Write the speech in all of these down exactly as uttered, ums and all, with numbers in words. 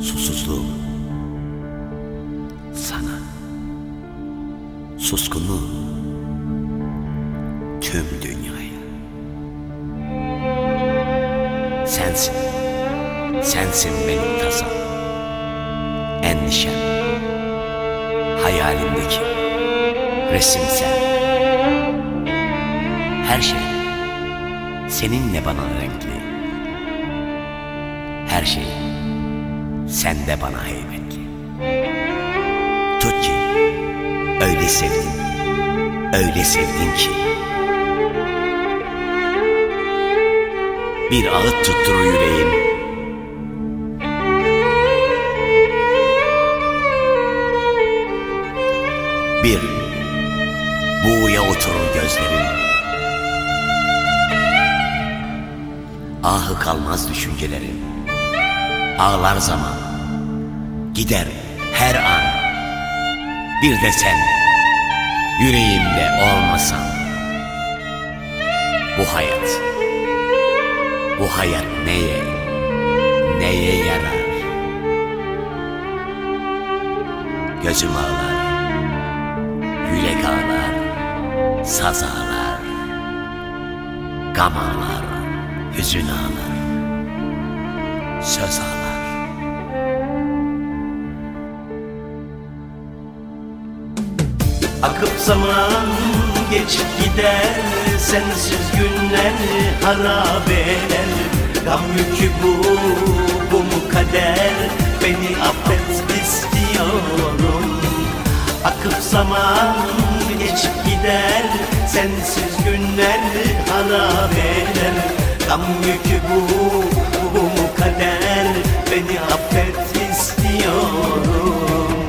Susuzluğum sana, suskunluğum tüm dünyaya. Sensin, sensin benim tasam, endişem, hayalimdeki resim sen. Her şey seninle bana renkli, her şey sende bana heybetli. Tut ki öyle sevdin, öyle sevdin ki bir ağıt tutturur yüreğim. Bir buğuya oturur gözlerim. Ahı kalmaz düşüncelerim. Ağlar zaman, gider her an. Bir de sen yüreğimde olmasan. Bu hayat, bu hayat neye, neye yarar? Gözüm ağlar, yürek ağlar, saz ağlar, gam ağlar, hüzün ağlar, söz ağlar. Akıp zaman geçip gider, sensiz günler harap eder. Gam yükü bu, bu mu kader? Beni affet istiyorum. Akıp zaman geçip gider, sensiz günler harap eder. Gam yükü bu, bu mu kader? Beni affet istiyorum.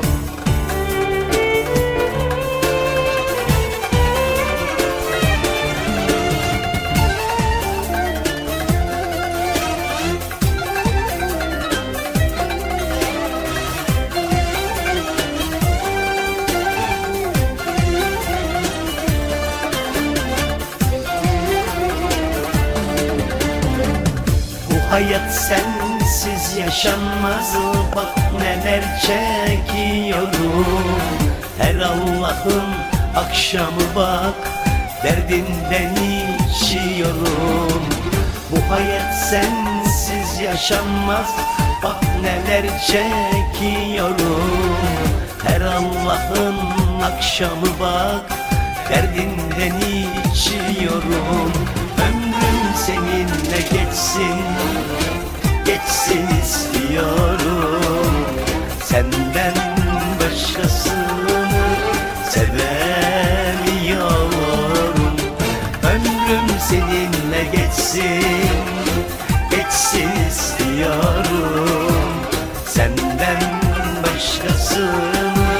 Hayat sensiz yaşanmaz, bak neler çekiyorum. Her Allah'ın akşamı bak, derdinden içiyorum. Bu hayat sensiz yaşanmaz, bak neler çekiyorum. Her Allah'ın akşamı bak, derdinden içiyorum. Ömrüm seninle geçsin, geçsin istiyorum. Senden başkasını sevemiyorum. Ömrüm seninle geçsin, geçsin istiyorum. Senden başkasını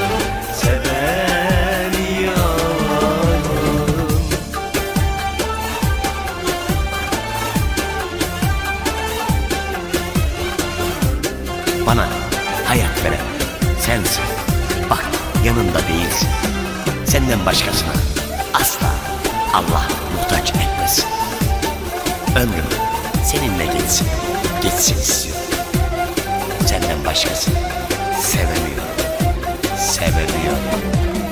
bana hayat veren sensin. Bak yanında değilsin. Senden başkasına asla Allah muhtaç etmesin. Ömrüm seninle geçsin, geçsin istiyorum. Senden başkasını sevemiyorum, sevemiyorum.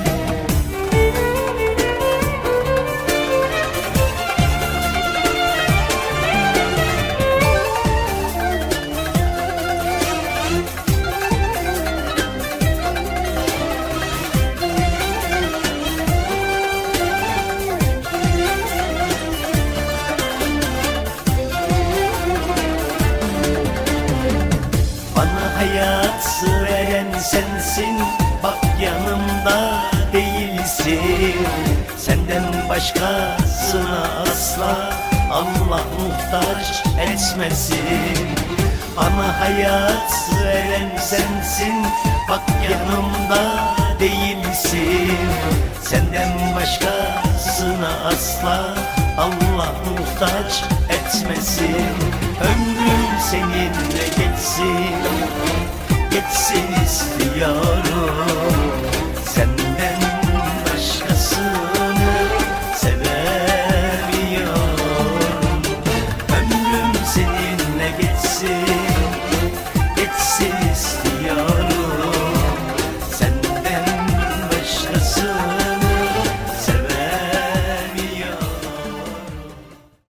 Hayat veren sensin, bak yanımda değilsin. Senden başkasına asla Allah muhtaç etmesin. Bana hayat veren sensin, bak yanımda değilsin. Senden başkasına asla Allah muhtaç etmesin. Ömrüm seninle geçsin, geçsin